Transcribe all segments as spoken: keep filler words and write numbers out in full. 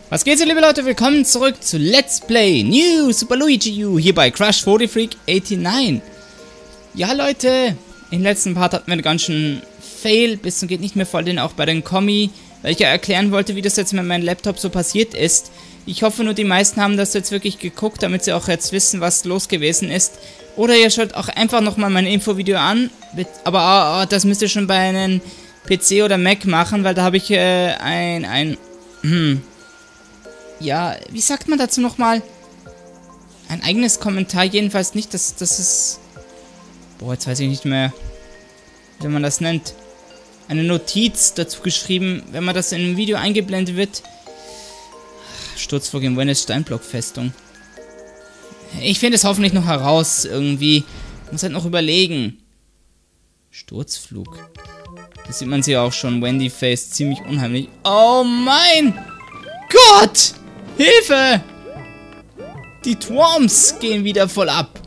Was geht's, liebe Leute? Willkommen zurück zu Let's Play New Super Luigi U hier bei Crash forty Freak neunundachtzig. Ja, Leute, im letzten Part hatten wir einen ganz schönen Fail, bis zum geht nicht mehr voll, den auch bei den Kommi, weil ich ja erklären wollte, wie das jetzt mit meinem Laptop so passiert ist. Ich hoffe nur, die meisten haben das jetzt wirklich geguckt, damit sie auch jetzt wissen, was los gewesen ist. Oder ihr schaut auch einfach nochmal mein Infovideo an, aber oh, oh, das müsst ihr schon bei einem P C oder Mac machen, weil da habe ich äh, ein, ein, hm, ja, wie sagt man dazu nochmal? Ein eigenes Kommentar, jedenfalls nicht, dass das ist... Boah, jetzt weiß ich nicht mehr, wie man das nennt. Eine Notiz dazu geschrieben, wenn man das in einem Video eingeblendet wird. Sturzflug in Venice Steinblockfestung. Ich finde es hoffentlich noch heraus, irgendwie. Muss halt noch überlegen. Sturzflug. Da sieht man sie auch schon. Wendy Face, ziemlich unheimlich. Oh mein Gott! Hilfe! Die Tworms gehen wieder voll ab.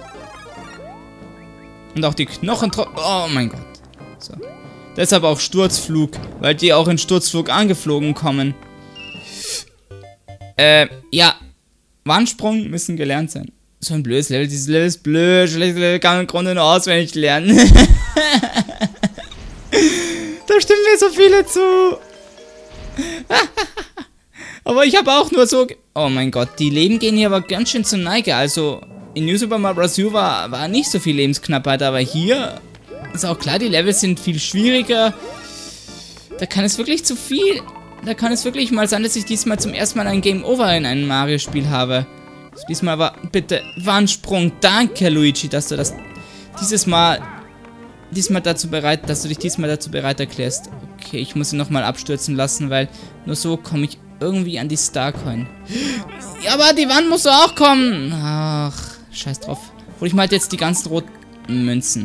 Und auch die Knochen... Oh mein Gott. So. Deshalb auch Sturzflug, weil die auch in Sturzflug angeflogen kommen. Äh, ja. Wandsprung müssen gelernt sein. So ein blödes Level. Dieses Level ist blöd. Schlechtes Level kann man im Grunde nur auswendig lernen. Da stimmen mir so viele zu. Aber ich habe auch nur so... Oh mein Gott, die Leben gehen hier aber ganz schön zur Neige. Also, in New Super Mario Bros. U war, war nicht so viel Lebensknappheit, aber hier ist auch klar, die Levels sind viel schwieriger. Da kann es wirklich zu viel... Da kann es wirklich mal sein, dass ich diesmal zum ersten Mal ein Game Over in einem Mario-Spiel habe. Also diesmal war... Bitte, Wandsprung. Danke, Luigi, dass du das... Dieses Mal... Diesmal dazu bereit... Dass du dich diesmal dazu bereit erklärst. Okay, ich muss ihn nochmal abstürzen lassen, weil... Nur so komme ich irgendwie an die Starcoin. Ja, aber die Wand muss auch kommen. Ach, scheiß drauf. Hol ich mal halt jetzt die ganzen roten Münzen.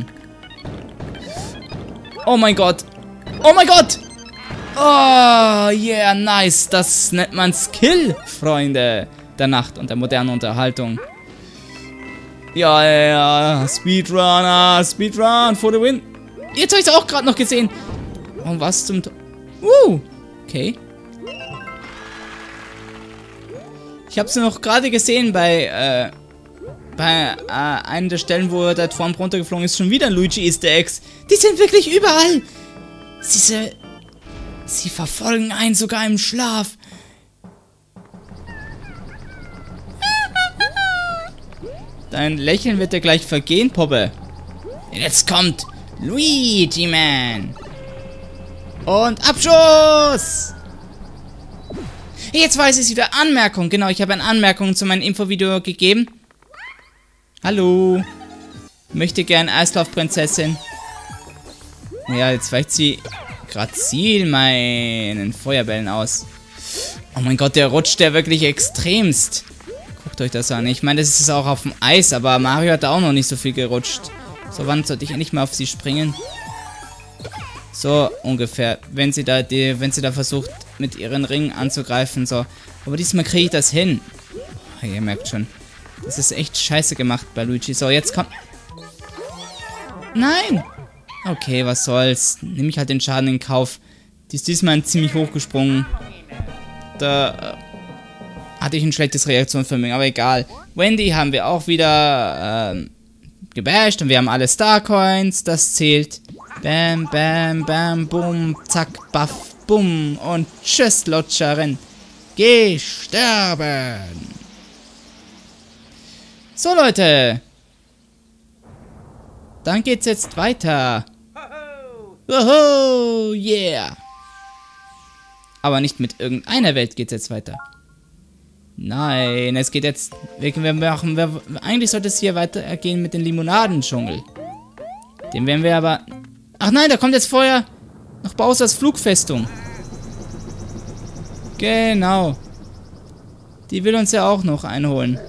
Oh mein Gott. Oh mein Gott. Oh, yeah, nice. Das nennt man Skill, Freunde der Nacht und der modernen Unterhaltung. Ja, ja, ja. Speedrunner, Speedrun for the win. Jetzt habe ich es auch gerade noch gesehen. Und was zum... Uh, okay. Ich habe es noch gerade gesehen bei, äh, bei äh, einer der Stellen, wo der Turm runtergeflogen ist. Schon wieder Luigi Easter Eggs. Die sind wirklich überall. Diese... Sie verfolgen einen sogar im Schlaf. Dein Lächeln wird dir gleich vergehen, Poppe. Jetzt kommt Luigi Man. Und Abschuss! Jetzt weiß ich wieder. Anmerkung. Genau, ich habe eine Anmerkung zu meinem Infovideo gegeben. Hallo. Möchte gern Eislaufprinzessin. Ja, jetzt weicht sie grazil meinen Feuerbällen aus. Oh mein Gott, der rutscht ja wirklich extremst. Guckt euch das an. Ich meine, das ist auch auf dem Eis, aber Mario hat auch noch nicht so viel gerutscht. So, wann sollte ich endlich mal auf sie springen? So, ungefähr. Wenn sie da, die, wenn sie da versucht, mit ihren Ringen anzugreifen, so. Aber diesmal kriege ich das hin. Oh, ihr merkt schon. Das ist echt scheiße gemacht bei Luigi. So, jetzt kommt... Nein! Okay, was soll's. Nehme ich halt den Schaden in Kauf. Die ist diesmal ziemlich hochgesprungen. Da äh, hatte ich ein schlechtes Reaktionsvermögen, aber egal. Wendy haben wir auch wieder ähm, gebasht und wir haben alle Starcoins. Das zählt. Bam, bam, bam, bum, zack, baff, bum und tschüss, Lutscherin. Geh sterben. So, Leute. Dann geht's jetzt weiter. Woho, yeah. Aber nicht mit irgendeiner Welt geht's jetzt weiter. Nein, es geht jetzt... Wir, wir machen, wir, eigentlich sollte es hier weitergehen mit dem Limonadendschungel. Den werden wir aber... Ach nein, da kommt jetzt vorher noch Bowsers Flugfestung. Genau. Die will uns ja auch noch einholen.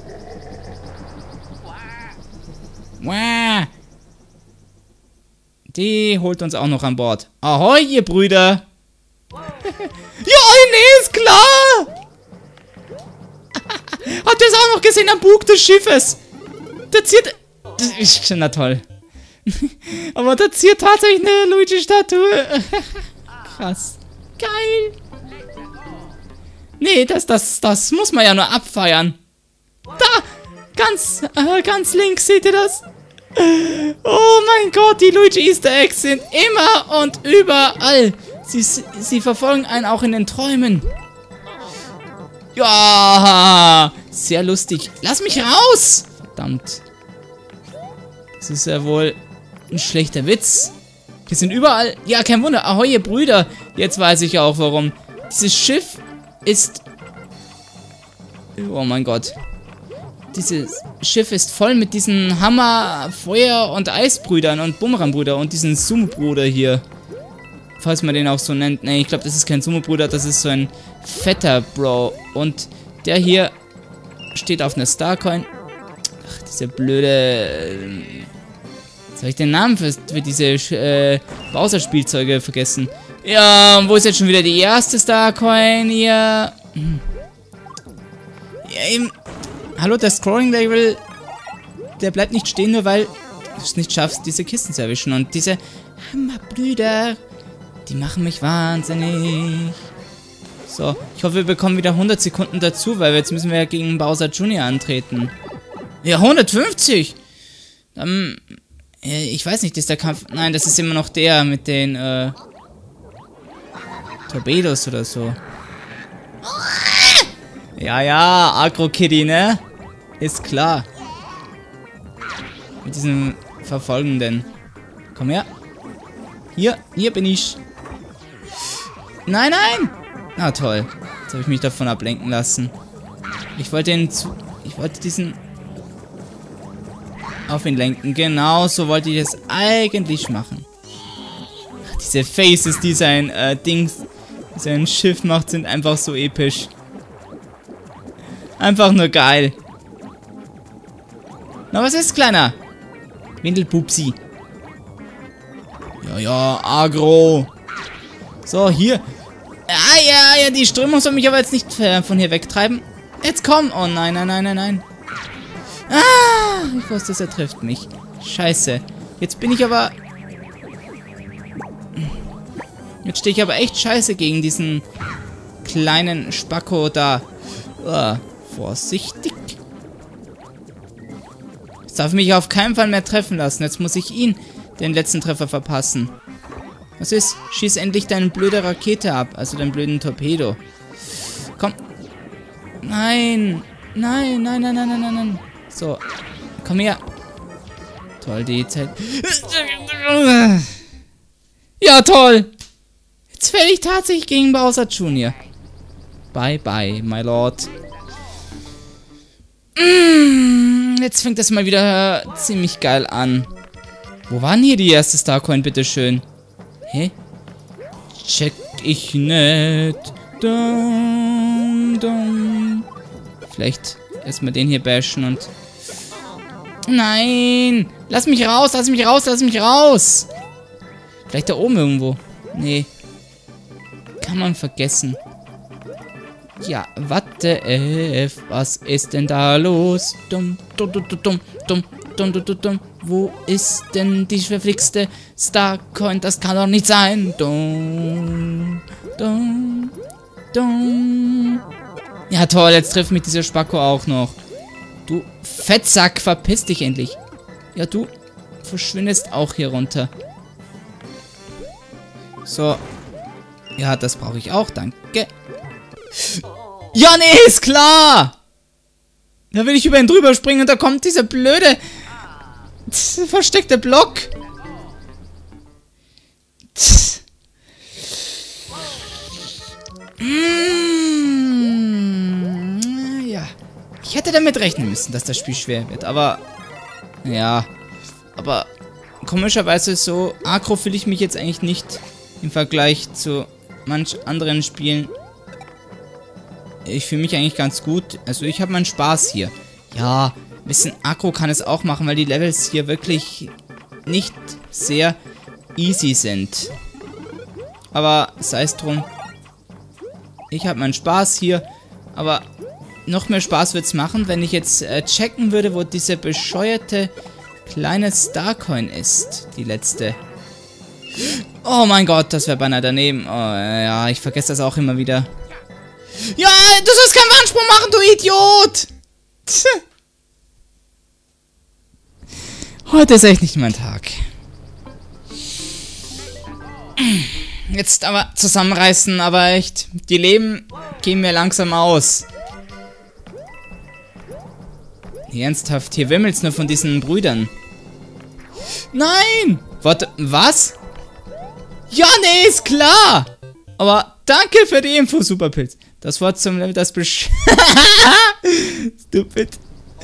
Wow. Die holt uns auch noch an Bord. Ahoi, ihr Brüder. Ja, nee, ist klar. Habt ihr es auch noch gesehen am Bug des Schiffes? Da ziert... Das ist schon na toll. Aber da ziert tatsächlich eine Luigi-Statue. Krass. Geil. Nee, das, das, das muss man ja nur abfeiern. Da! Ganz, äh, ganz links, seht ihr das? Oh mein Gott, die Luigi Easter Eggs sind immer und überall. Sie, sie verfolgen einen auch in den Träumen. Ja, sehr lustig. Lass mich raus! Verdammt. Das ist ja wohl ein schlechter Witz. Wir sind überall... Ja, kein Wunder. Ahoi, ihr Brüder. Jetzt weiß ich auch, warum. Dieses Schiff ist... Oh mein Gott. Dieses Schiff ist voll mit diesen Hammer-, Feuer- und Eisbrüdern und Bumerangbrüder und diesen Sumo-Bruder hier. Falls man den auch so nennt. Ne, ich glaube, das ist kein Sumo-Bruder, das ist so ein fetter Bro. Und der hier steht auf einer Starcoin. Ach, diese blöde... Jetzt habe ich den Namen für, für diese äh, Bowser-Spielzeuge vergessen. Ja, und wo ist jetzt schon wieder die erste Starcoin hier? Hm. Ja, eben... Hallo, der Scrolling-Level, der bleibt nicht stehen, nur weil du es nicht schaffst, diese Kisten zu erwischen. Und diese Hammerbrüder, die machen mich wahnsinnig. So, ich hoffe, wir bekommen wieder hundert Sekunden dazu, weil jetzt müssen wir ja gegen Bowser Junior antreten. Ja, hundertfünfzig! Dann, äh, ich weiß nicht, ist der Kampf... Nein, das ist immer noch der mit den, äh... Torpedos oder so. Ja, ja, Agro-Kitty, ne? Ist klar. Mit diesem Verfolgenden. Komm her. Hier, hier bin ich. Nein, nein! Na toll. Jetzt habe ich mich davon ablenken lassen. Ich wollte ihn zu... Ich wollte diesen... Auf ihn lenken. Genau, so wollte ich es eigentlich machen. Ach, diese Faces, die sein äh, Dings... sein Schiff macht, sind einfach so episch. Einfach nur geil. Na, was ist, Kleiner? Windelpupsi. Ja, ja, Agro. So, hier. Ah, ja, ja, die Strömung soll mich aber jetzt nicht von hier wegtreiben. Jetzt komm. Oh, nein, nein, nein, nein, nein. Ah, ich wusste, er trifft mich. Scheiße. Jetzt bin ich aber... Jetzt stehe ich aber echt scheiße gegen diesen kleinen Spacko da. Oh, vorsichtig. Jetzt darf ich mich auf keinen Fall mehr treffen lassen. Jetzt muss ich ihn den letzten Treffer verpassen. Was ist? Schieß endlich deine blöde Rakete ab. Also deinen blöden Torpedo. Komm. Nein. Nein, nein, nein, nein, nein, nein, nein. So. Komm her. Toll, die Zeit. Ja, toll. Jetzt fälle ich tatsächlich gegen Bowser Junior Bye, bye, my lord. Mm, jetzt fängt das mal wieder ziemlich geil an. Wo war denn hier die erste Starcoin, bitteschön? Hä? Check ich nicht. Dum, dum. Vielleicht erstmal den hier bashen und... Nein! Lass mich raus, lass mich raus, lass mich raus! Vielleicht da oben irgendwo. Nee. Kann man vergessen. Ja, warte, F, was ist denn da los? Dumm, dumm, dumm, dumm, dumm, dumm, dumm, dumm, dumm. Wo ist denn die verflixte Starcoin? Das kann doch nicht sein. Dumm, dumm, dumm. Ja, toll, jetzt trifft mich dieser Spacko auch noch. Du Fettsack, verpiss dich endlich. Ja, du verschwindest auch hier runter. So. Ja, das brauche ich auch, danke. Ja, nee, ist klar! Da will ich über ihn drüber springen und da kommt dieser blöde versteckte Block. Mm, ja. Ich hätte damit rechnen müssen, dass das Spiel schwer wird, aber... Ja. Aber komischerweise so aggro fühle ich mich jetzt eigentlich nicht im Vergleich zu manch anderen Spielen. Ich fühle mich eigentlich ganz gut. Also ich habe meinen Spaß hier. Ja, ein bisschen aggro kann es auch machen, weil die Levels hier wirklich nicht sehr easy sind. Aber sei es drum. Ich habe meinen Spaß hier. Aber noch mehr Spaß wird es machen, wenn ich jetzt äh, checken würde, wo diese bescheuerte kleine Starcoin ist. Die letzte. Oh mein Gott, das wäre beinahe daneben. Oh ja, ich vergesse das auch immer wieder. Ja, du sollst keinen Wandsprung machen, du Idiot! Heute ist echt nicht mein Tag. Jetzt aber zusammenreißen, aber echt. Die Leben gehen mir langsam aus. Ernsthaft, hier wimmelt's nur von diesen Brüdern. Nein! Warte, was? Ja, nee, ist klar! Aber danke für die Info, Superpilz. Das Wort zum Level, das besch... Stupid.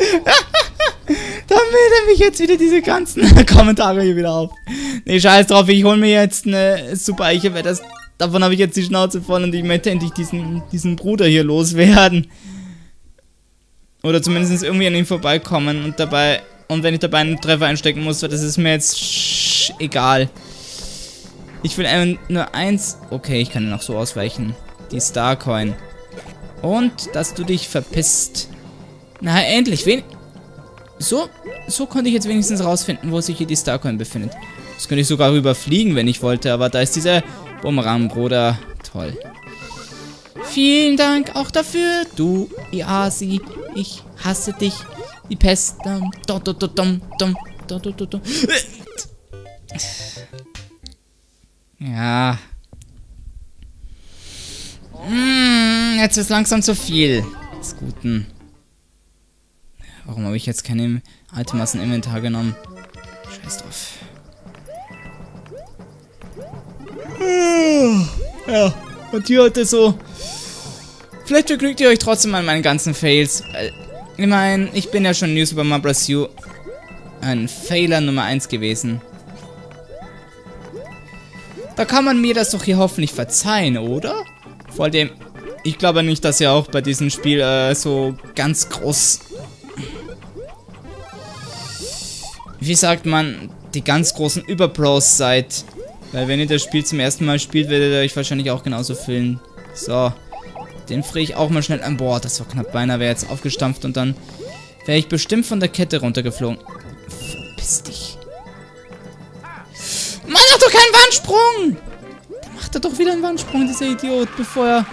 Da melden mich jetzt wieder diese ganzen Kommentare hier wieder auf. Nee, scheiß drauf, ich hol mir jetzt eine Super Eiche, weil das... Davon habe ich jetzt die Schnauze voll und ich möchte endlich diesen, diesen Bruder hier loswerden. Oder zumindest irgendwie an ihm vorbeikommen und dabei... Und wenn ich dabei einen Treffer einstecken muss, das ist mir jetzt egal. Ich will einfach nur eins... Okay, ich kann noch so ausweichen. Die Starcoin. Und, dass du dich verpisst. Na, endlich. Wen... So, so konnte ich jetzt wenigstens rausfinden, wo sich hier die Starcoin befindet. Das könnte ich sogar rüberfliegen, wenn ich wollte. Aber da ist dieser Bumerang, Bruder. Toll. Vielen Dank auch dafür, du Iasi. Ich hasse dich. Die Pest. Dum, dum, dum, dum, dum, dum, dum, dum. Ja. Hm, jetzt ist langsam zu viel des Guten. Warum habe ich jetzt keine Items im Inventar genommen? Scheiß drauf. Ja, und hier heute so. Vielleicht begnügt ihr euch trotzdem an meinen ganzen Fails. Ich meine, ich bin ja schon New Super Mario Bros. U ein Failer Nummer eins gewesen. Da kann man mir das doch hier hoffentlich verzeihen, oder? Vor allem, ich glaube nicht, dass ihr auch bei diesem Spiel äh, so ganz groß... Wie sagt man, die ganz großen Überpros seid. Weil wenn ihr das Spiel zum ersten Mal spielt, werdet ihr euch wahrscheinlich auch genauso fühlen. So. Den friere ich auch mal schnell an. Boah, das war knapp. Beinahe wäre jetzt aufgestampft und dann wäre ich bestimmt von der Kette runtergeflogen. Verpiss dich. Mann, mach doch keinen Wandsprung! Da macht er doch wieder einen Wandsprung, dieser Idiot, bevor er...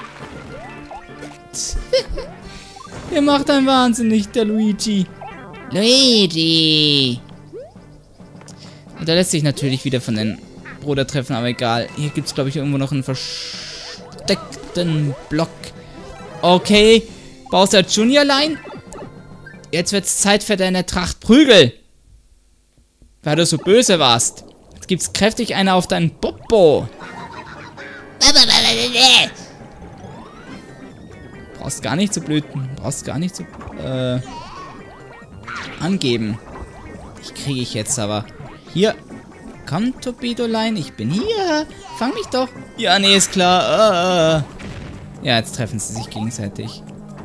Er macht einen wahnsinnig, der Luigi. Luigi! Und er lässt sich natürlich wieder von den Bruder treffen, aber egal. Hier gibt es, glaube ich, irgendwo noch einen versteckten Block. Okay. Bowser Junior Line. Jetzt wird's Zeit für deine Tracht Prügel. Weil du so böse warst. Jetzt gibt's kräftig eine auf deinen Popo. Brauchst gar nicht zu blöden. Brauchst gar nicht zu äh, angeben. Ich kriege ich jetzt aber. Hier. Komm, Torpedo-Line. Ich bin hier. Fang mich doch. Ja, nee, ist klar. Uh. Ja, jetzt treffen sie sich gegenseitig.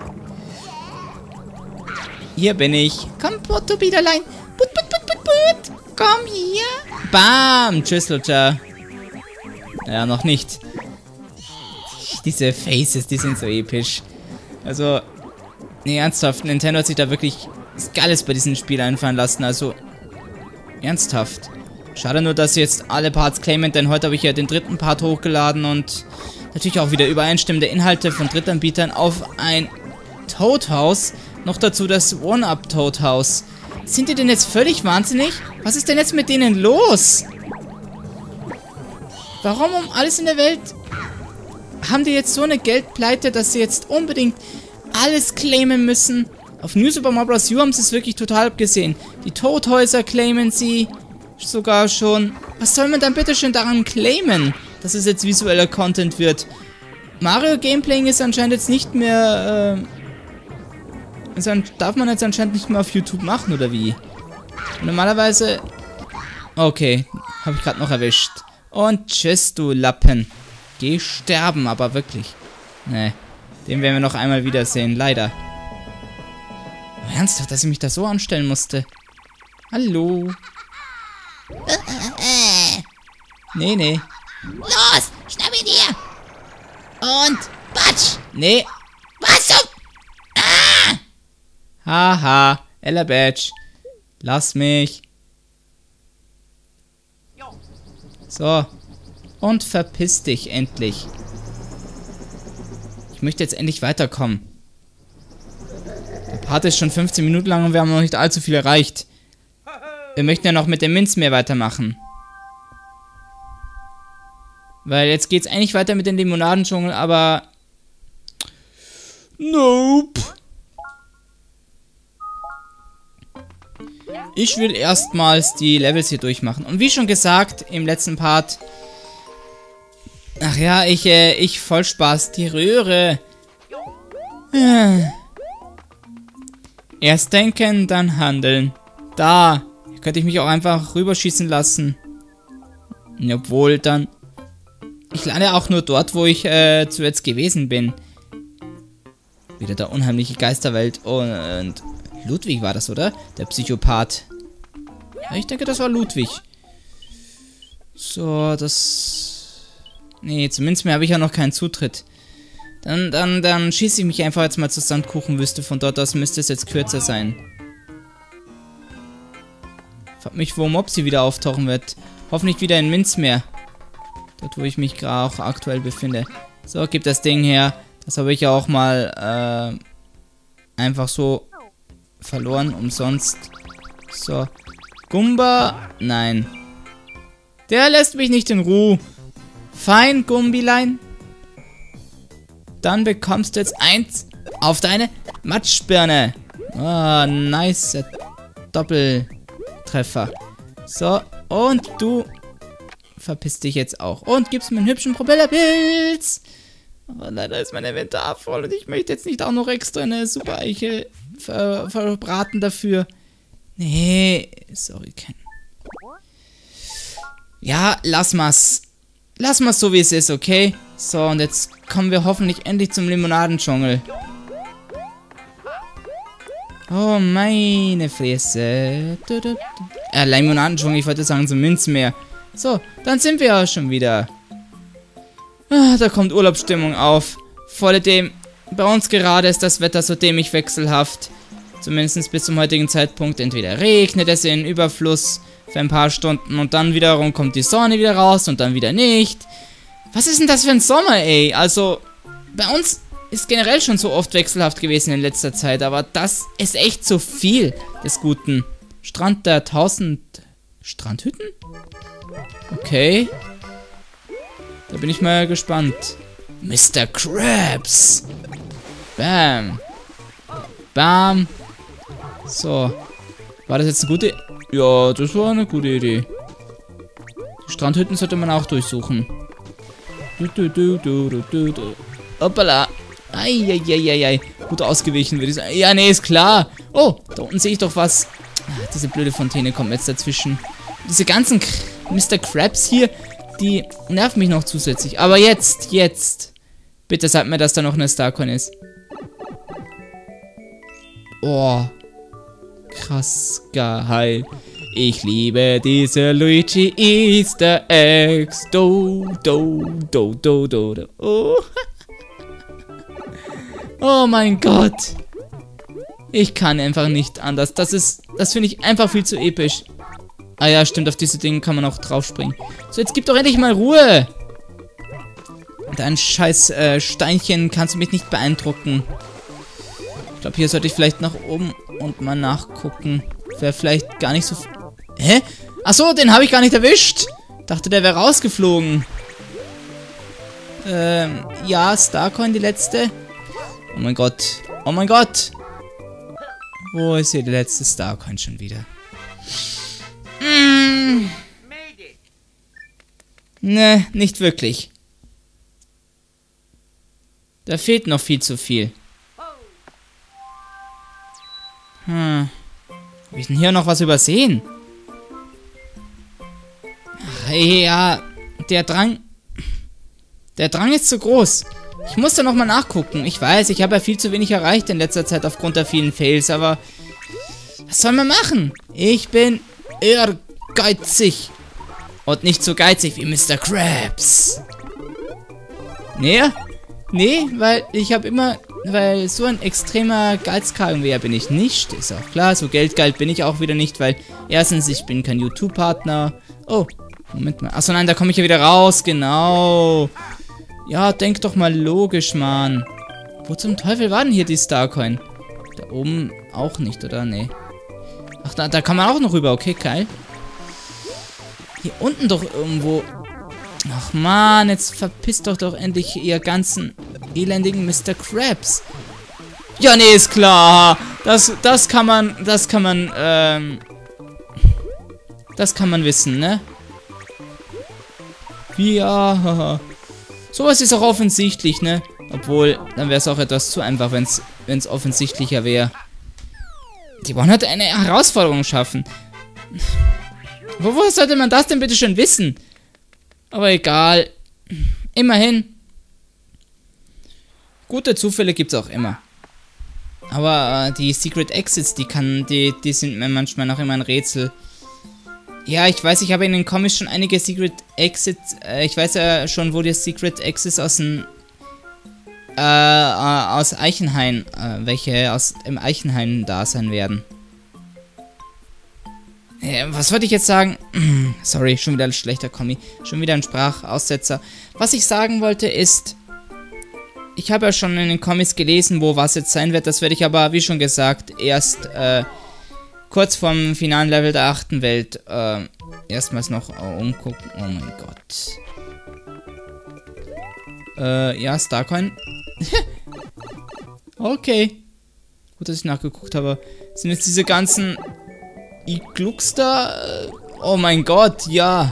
Hier bin ich. Komm, Torpedo-Line. Put, put, put, put, put. Komm hier. Bam. Tschüss, Lutscher. Ja, noch nicht. Diese Faces, die sind so episch. Also, nee, ernsthaft. Nintendo hat sich da wirklich Geiles bei diesem Spiel einfallen lassen. Also, ernsthaft. Schade nur, dass sie jetzt alle Parts claimen, denn heute habe ich ja den dritten Part hochgeladen und natürlich auch wieder übereinstimmende Inhalte von Drittanbietern auf ein Toad House. Noch dazu das One-Up Toad House. Sind die denn jetzt völlig wahnsinnig? Was ist denn jetzt mit denen los? Warum um alles in der Welt haben die jetzt so eine Geldpleite, dass sie jetzt unbedingt alles claimen müssen? Auf New Super Mario Bros. U haben sie es wirklich total abgesehen. Die Toadhäuser claimen sie sogar schon. Was soll man dann bitte schön daran claimen, dass es jetzt visueller Content wird? Mario Gameplaying ist anscheinend jetzt nicht mehr... Äh, ist an, darf man jetzt anscheinend nicht mehr auf YouTube machen, oder wie? Und normalerweise... Okay, habe ich gerade noch erwischt. Und tschüss, du Lappen. Geh sterben, aber wirklich. Nee, den werden wir noch einmal wiedersehen, leider. Oh, ernsthaft, dass ich mich da so anstellen musste? Hallo? Nee, nee. Los, schnapp ihn dir! Und patsch! Nee. Was zum... Ah! Haha, Ella Badge. Lass mich. So. Und verpiss dich endlich. Ich möchte jetzt endlich weiterkommen. Der Part ist schon fünfzehn Minuten lang und wir haben noch nicht allzu viel erreicht. Wir möchten ja noch mit dem Minzmeer weitermachen. Weil jetzt geht's eigentlich weiter mit dem Limonadendschungel, aber... Nope. Ich will erstmals die Levels hier durchmachen. Und wie schon gesagt, im letzten Part... Ach ja, ich, äh, ich voll Spaß. Die Röhre. Ja. Erst denken, dann handeln. Da. Hier könnte ich mich auch einfach rüberschießen lassen. Obwohl, dann... Ich lande auch nur dort, wo ich äh, zuletzt gewesen bin. Wieder der unheimliche Geisterwelt. Und Ludwig war das, oder? Der Psychopath. Ja, ich denke, das war Ludwig. So, das... Nee, zumindest mehr habe ich ja noch keinen Zutritt. Dann, dann, dann schieße ich mich einfach jetzt mal zur Sandkuchenwüste. Von dort aus müsste es jetzt kürzer sein. Frag mich, wo Mopsi wieder auftauchen wird. Hoffentlich wieder in Minzmeer. Dort, wo ich mich gerade auch aktuell befinde. So, gib das Ding her. Das habe ich ja auch mal äh, einfach so verloren, umsonst. So. Gumba? Nein. Der lässt mich nicht in Ruhe. Fein, Gumbilein. Dann bekommst du jetzt eins auf deine Matschbirne. Ah, nice. Doppeltreffer. So, und du verpiss dich jetzt auch. Und gibst mir einen hübschen Propellerpilz. Aber leider ist mein Inventar voll und ich möchte jetzt nicht auch noch extra eine Super Eiche ver verbraten dafür. Nee, sorry, Ken. Ja, lass mal's. Lass mal's so, wie es ist, okay? So, und jetzt kommen wir hoffentlich endlich zum Limonadendschungel. Oh, meine Fresse. Äh, Limonadendschungel, ich wollte sagen, zum Minzmeer. So, dann sind wir ja schon wieder. Ah, da kommt Urlaubsstimmung auf. Vor allem, bei uns gerade ist das Wetter so dämlich wechselhaft. Zumindest bis zum heutigen Zeitpunkt. Entweder regnet es in Überfluss für ein paar Stunden und dann wiederum kommt die Sonne wieder raus und dann wieder nicht. Was ist denn das für ein Sommer, ey? Also, bei uns ist generell schon so oft wechselhaft gewesen in letzter Zeit, aber das ist echt so viel des Guten. Strand der tausend Strandhütten? Okay. Da bin ich mal gespannt. Mister Krabs. Bam. Bam. So. War das jetzt eine gute... Ja, das war eine gute Idee. Die Strandhütten sollte man auch durchsuchen. Du, du, du, du, du, du, du. Hoppala. Eieieiei. Gut ausgewichen, würde ich sagen. Ja, nee, ist klar. Oh, da unten sehe ich doch was. Ah, diese blöde Fontäne kommt jetzt dazwischen. Diese ganzen Mister Krabs hier, die nerven mich noch zusätzlich. Aber jetzt, jetzt. Bitte sag mir, dass da noch eine Starcoin ist. Oh. Krass geil. Ich liebe diese Luigi Easter Eggs. Do, do, do, do, do, do. Oh. Oh mein Gott. Ich kann einfach nicht anders. Das ist, das finde ich einfach viel zu episch. Ah ja, stimmt, auf diese Dinge kann man auch draufspringen. So, jetzt gib doch endlich mal Ruhe. Dein scheiß äh, Steinchen kannst du mich nicht beeindrucken. Ich glaube, hier sollte ich vielleicht nach oben und mal nachgucken. Wäre vielleicht gar nicht so... Hä? Achso, den habe ich gar nicht erwischt. Dachte, der wäre rausgeflogen. Ähm, ja, Starcoin, die letzte. Oh mein Gott. Oh mein Gott. Wo ist hier die letzte Starcoin schon wieder? Mm. Ne, nicht wirklich. Da fehlt noch viel zu viel. Hm. Hab ich denn hier noch was übersehen? Ach, ja, der Drang... Der Drang ist zu groß. Ich muss da nochmal nachgucken. Ich weiß, ich habe ja viel zu wenig erreicht in letzter Zeit aufgrund der vielen Fails, aber... Was soll man machen? Ich bin ehrgeizig. Und nicht so geizig wie Mister Krabs. Nee? Nee, weil ich habe immer... Weil so ein extremer Geizkragenwehr bin ich nicht. Ist auch klar, so geldgeil bin ich auch wieder nicht, weil... Erstens, ich bin kein YouTube-Partner. Oh, Moment mal. Achso, nein, da komme ich ja wieder raus. Genau. Ja, denk doch mal logisch, Mann. Wo zum Teufel war denn hier die Starcoin? Da oben auch nicht, oder? Nee. Ach, da, da kann man auch noch rüber. Okay, geil. Hier unten doch irgendwo. Ach man, jetzt verpisst doch doch endlich ihr ganzen elendigen Mister Krabs. Ja, nee, ist klar. Das, das kann man, das kann man, ähm... Das kann man wissen, ne? Ja. Sowas ist auch offensichtlich, ne? Obwohl, dann wäre es auch etwas zu einfach, wenn es offensichtlicher wäre. Die wollen halt eine Herausforderung schaffen. Woher sollte man das denn bitte schon wissen? Aber egal. Immerhin. Gute Zufälle gibt es auch immer. Aber äh, die Secret Exits, die kann, die, die sind mir manchmal noch immer ein Rätsel. Ja, ich weiß, ich habe in den Comics schon einige Secret Exits. Äh, ich weiß ja schon, wo die Secret Exits aus dem äh, aus Eichenhain, äh, welche aus dem Eichenhain da sein werden. Äh, was wollte ich jetzt sagen? Sorry, schon wieder ein schlechter Kommi. Schon wieder ein Sprachaussetzer. Was ich sagen wollte ist, ich habe ja schon in den Comics gelesen, wo was jetzt sein wird. Das werde ich aber, wie schon gesagt, erst äh, kurz vorm finalen Level der achten Welt äh, erstmals noch äh, umgucken. Oh mein Gott. Äh, ja, Starcoin. Okay. Gut, dass ich nachgeguckt habe. Sind jetzt diese ganzen Iglux da? Oh mein Gott, ja.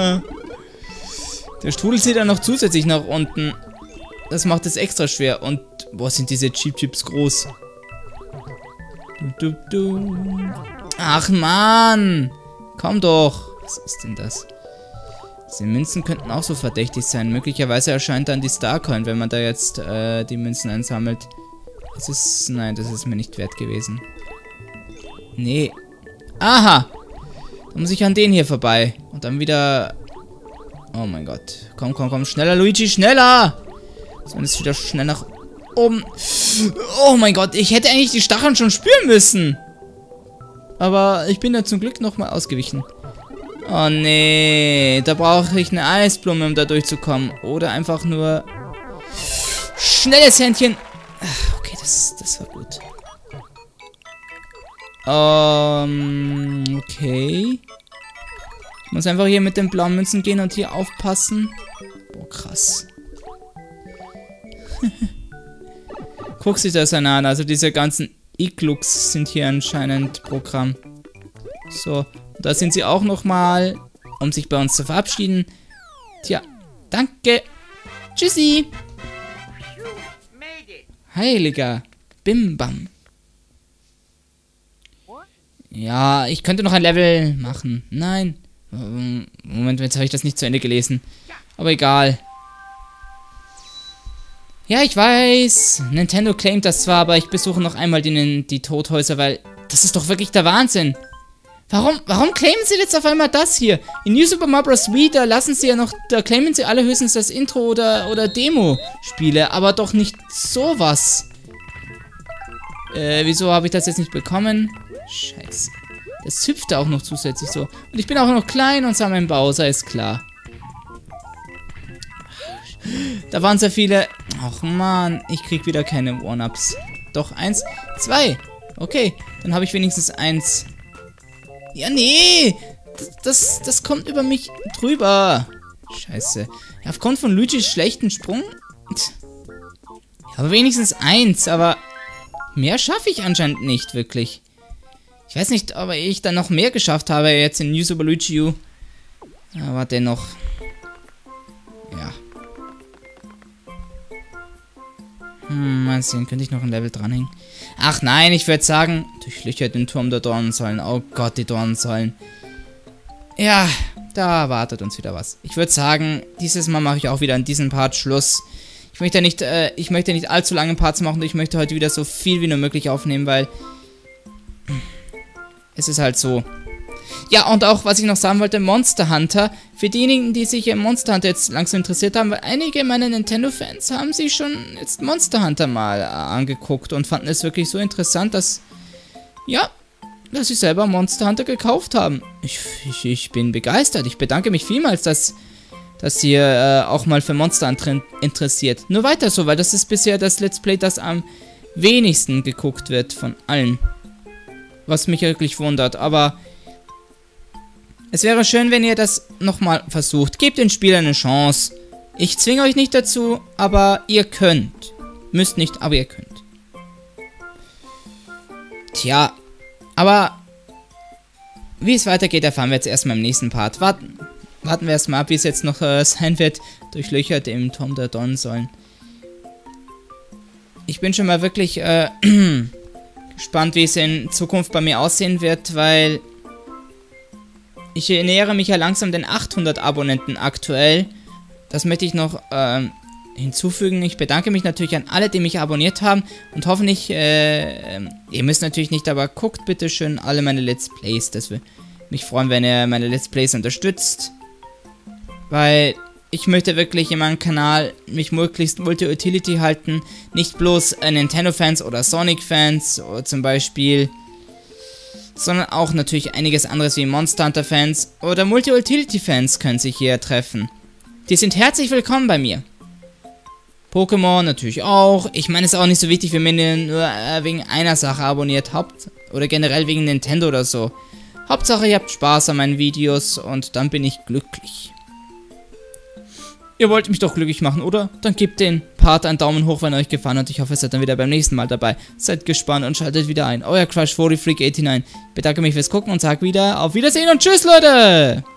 Der Strudel zieht dann noch zusätzlich nach unten. Das macht es extra schwer. Und, boah, sind diese Cheap Chips groß. Du, du, du. Ach, Mann. Komm doch. Was ist denn das? Diese Münzen könnten auch so verdächtig sein. Möglicherweise erscheint dann die Starcoin, wenn man da jetzt äh, die Münzen einsammelt. Das ist... Nein, das ist mir nicht wert gewesen. Nee. Aha. Da muss ich an den hier vorbei. Und dann wieder... Oh mein Gott. Komm, komm, komm. Schneller, Luigi, schneller! So, und jetzt wieder schnell nach oben. Oh mein Gott, ich hätte eigentlich die Stacheln schon spüren müssen. Aber ich bin da zum Glück nochmal ausgewichen. Oh nee, da brauche ich eine Eisblume, um da durchzukommen. Oder einfach nur... Schnelles Händchen. Okay, das, das war gut. Ähm, okay. Ich muss einfach hier mit den blauen Münzen gehen und hier aufpassen. Boah, krass. Guck sich das an, also diese ganzen Iglux sind hier anscheinend Programm. So, da sind sie auch nochmal, um sich bei uns zu verabschieden. Tja, danke. Tschüssi. Heiliger Bimbam. Ja, ich könnte noch ein Level machen. Nein. Moment, jetzt habe ich das nicht zu Ende gelesen. Aber egal. Ja, ich weiß. Nintendo claimt das zwar, aber ich besuche noch einmal die, die Tothäuser, weil das ist doch wirklich der Wahnsinn. Warum, warum claimen sie jetzt auf einmal das hier? In New Super Mario Bros. Wii, da lassen sie ja noch, da claimen sie alle höchstens das Intro oder, oder Demo-Spiele, aber doch nicht sowas. Äh, wieso habe ich das jetzt nicht bekommen? Scheiße. Das hüpft da auch noch zusätzlich so. Und ich bin auch noch klein und sammle einen Bowser, ist klar. Da waren sehr viele... Ach man, ich krieg wieder keine One-Ups. Doch, eins, zwei. Okay, dann habe ich wenigstens eins. Ja, nee. Das, das, das kommt über mich drüber. Scheiße. Ja, aufgrund von Luigis schlechten Sprung... Ja, aber wenigstens eins, aber... Mehr schaffe ich anscheinend nicht, wirklich. Ich weiß nicht, ob ich dann noch mehr geschafft habe jetzt in New Super Luigi U. Aber dennoch... Ja. Hm, mal sehen, könnte ich noch ein Level dranhängen? Ach nein, ich würde sagen, durchlöchert den Turm der Dornensäulen. Oh Gott, die Dornensäulen. Ja, da wartet uns wieder was. Ich würde sagen, dieses Mal mache ich auch wieder an diesem Part Schluss. Ich möchte nicht, äh, ich möchte nicht allzu lange Parts machen. Ich möchte heute wieder so viel wie nur möglich aufnehmen, weil es ist halt so. Ja, und auch, was ich noch sagen wollte, Monster Hunter. Für diejenigen, die sich im Monster Hunter jetzt langsam interessiert haben, weil einige meiner Nintendo-Fans haben sich schon jetzt Monster Hunter mal äh, angeguckt und fanden es wirklich so interessant, dass, ja, dass sie selber Monster Hunter gekauft haben. Ich, ich, ich bin begeistert. Ich bedanke mich vielmals, dass, dass ihr äh, auch mal für Monster interessiert. Nur weiter so, weil das ist bisher das Let's Play, das am wenigsten geguckt wird von allen. Was mich wirklich wundert, aber es wäre schön, wenn ihr das nochmal versucht. Gebt den Spiel eine Chance. Ich zwinge euch nicht dazu, aber ihr könnt. Müsst nicht, aber ihr könnt. Tja, aber wie es weitergeht, erfahren wir jetzt erstmal im nächsten Part. Warten, warten wir erstmal ab, wie es jetzt noch äh, sein wird. Durchlöchert im Turm der Dornensäulen. Ich bin schon mal wirklich äh, gespannt, wie es in Zukunft bei mir aussehen wird, weil ich nähere mich ja langsam den achthundert Abonnenten aktuell. Das möchte ich noch ähm, hinzufügen. Ich bedanke mich natürlich an alle, die mich abonniert haben und hoffentlich, äh, äh, ihr müsst natürlich nicht, aber guckt bitte schön alle meine Let's Plays. Das würde mich freuen, wenn ihr meine Let's Plays unterstützt, weil ich möchte wirklich in meinem Kanal mich möglichst Multi-Utility halten, nicht bloß äh, Nintendo-Fans oder Sonic-Fans oder zum Beispiel, sondern auch natürlich einiges anderes wie Monster Hunter-Fans oder Multi-Utility-Fans können sich hier treffen. Die sind herzlich willkommen bei mir. Pokémon natürlich auch. Ich meine, es ist auch nicht so wichtig, wenn ihr nur äh, wegen einer Sache abonniert habt. Oder generell wegen Nintendo oder so. Hauptsache, ihr habt Spaß an meinen Videos und dann bin ich glücklich. Ihr wollt mich doch glücklich machen, oder? Dann gebt den Part einen Daumen hoch, wenn euch gefallen hat. Ich hoffe, ihr seid dann wieder beim nächsten Mal dabei. Seid gespannt und schaltet wieder ein. Euer Crash forty Freak neunundachtzig. Ich bedanke mich fürs Gucken und sage wieder auf Wiedersehen und tschüss, Leute!